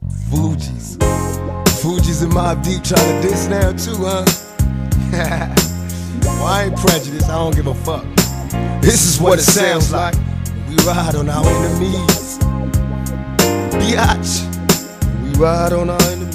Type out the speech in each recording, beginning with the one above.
Fugees. Fugees and Mobb Deep trying to diss now too, huh? Well, I ain't prejudiced, I don't give a fuck. This is what it sounds like when we ride on our enemies. Biatch. We ride on our enemies.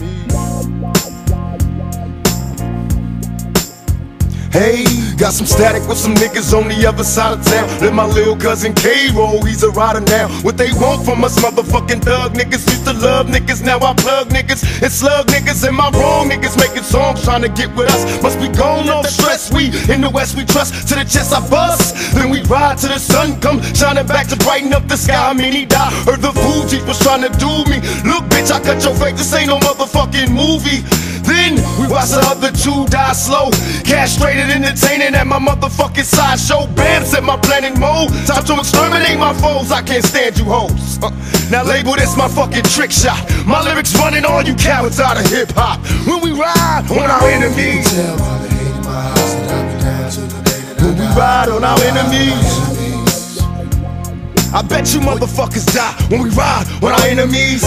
Hey, got some static with some niggas on the other side of town. Let my little cousin K roll, he's a rider now. What they want from us motherfucking thug niggas. Used to love niggas, now I plug niggas and slug niggas. Am I wrong? Niggas making songs trying to get with us. Must be gone off stress, we in the west we trust. To the chest I bust, then we ride till the sun come shining back to brighten up the sky. I mean he died, heard the Fugees was trying to do me. Look bitch, I cut your face, this ain't no motherfucking movie. Then we watch the other two die slow, castrated, entertaining at my motherfucking sideshow. Bam, set my plan in mode, time to exterminate my foes. I can't stand you hoes. Now label this my fucking trick shot. My lyrics running all you cowards out of hip hop. When we ride on our enemies, when we ride on our enemies, I bet you motherfuckers die when we ride on our enemies.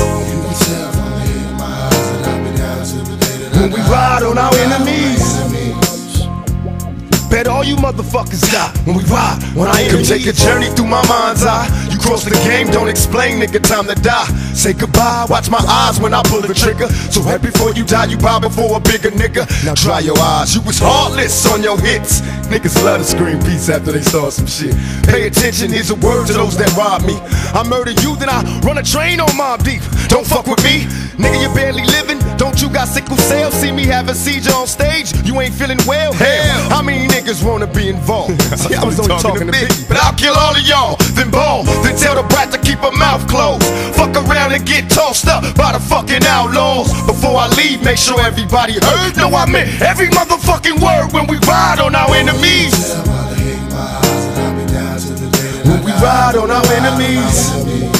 When we ride on our enemies, bet all you motherfuckers die when we ride on our enemies. Come take a journey through my mind's eye. You cross the game, don't explain, nigga, time to die. Say goodbye, watch my eyes when I pull the trigger. So right before you die, you bow before a bigger nigga. Now dry your eyes, you was heartless on your hits. Niggas love to scream peace after they start some shit. Pay attention, here's a word to those that rob me. I murder you, then I run a train on Mobb Deep. Don't fuck with me, nigga, you barely living. Don't you got sickle cell? See me have a seizure on stage, you ain't feeling well? Hell, how many niggas wanna be involved? See, I was only talking to me, but I'll kill all of y'all, then ball, then tell the brat to keep her mouth closed. Fuck around and get tossed up by the fucking outlaws. Before I leave, make sure everybody heard. No, I meant every motherfucking word when we ride on our enemies. When we ride on our enemies,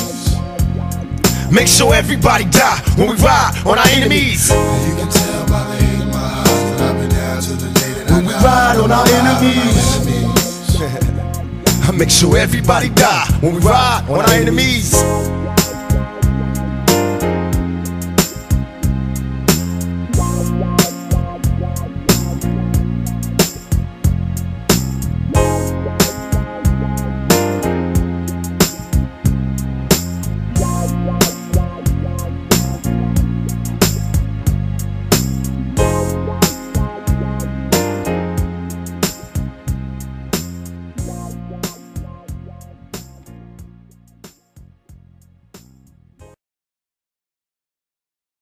make sure everybody die when we ride on our enemies. When we ride on our enemies, I make sure everybody die when we ride on our enemies.